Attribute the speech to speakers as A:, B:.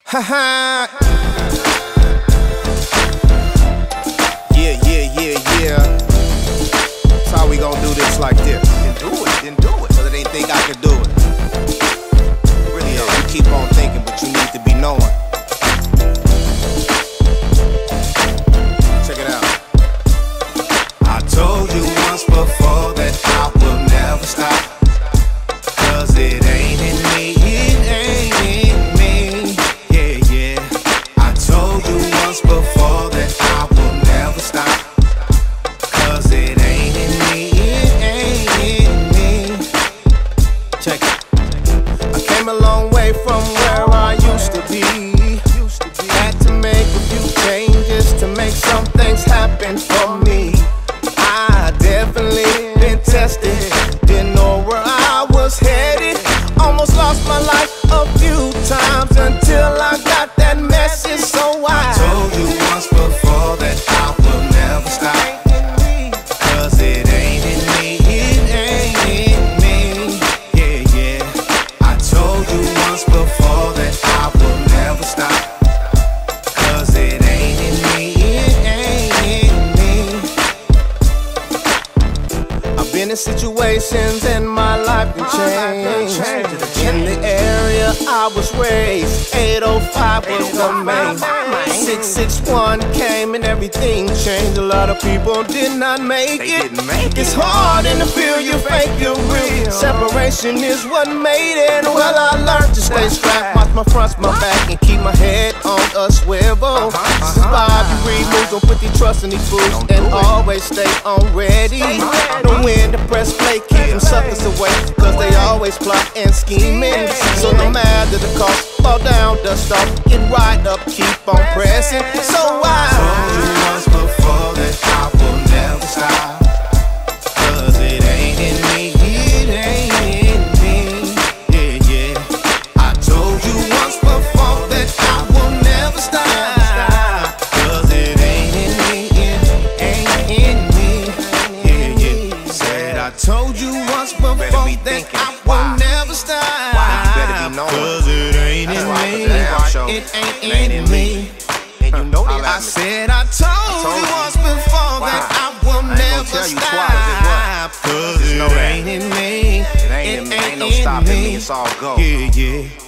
A: Ha ha. Yeah. That's how we gonna do this like this. Then do it. Cause they think I can do it. Really, you keep on thinking, but you need to be knowing. Check it out. I told you once before that I will never stop. Cause it ain't in me, it ain't in me. Yeah. I told you once before that I will never stop. Cause it ain't in me, it ain't in me. Check it. I came a long way from where I used to be. Had to make a few changes to make some things happen for me. I definitely been tested, didn't know where I was headed. Almost lost my life a few times until I got that message. So I told you once before that I will never stop. Cause it ain't in me, it ain't in me. Yeah. I told you once before that I will never stop. Cause it ain't in me, it ain't in me. I've been in situations and my life can change. In the area I was raised, 805 was the main. 661 came and everything changed. A lot of people did not make it. It's hard in the field, you fake your real. Separation is what made it. Well, I learned to stay strapped, watch my fronts, my back, and keep my head on a swivel. Survive, you read moves, don't put your trust in these fools, and always stay on ready. Know when to press play, keep them suckers away, cause they always plot and scheming. So no matter the cost, fall down, dust off, get right up, keep on pressing. So I told you once before that I will never stop. Cause it ain't in me, it ain't in me. Yeah. I told you once before that I will never stop. Cause it ain't in me, it ain't in me. Yeah. Said I told you once before that I will never stop. Cause it ain't in me, it ain't in me. I said I told you once before that I will never stop. Cause it ain't in me, it ain't in me.
B: Ain't no stopping me, it's all go.
A: Yeah.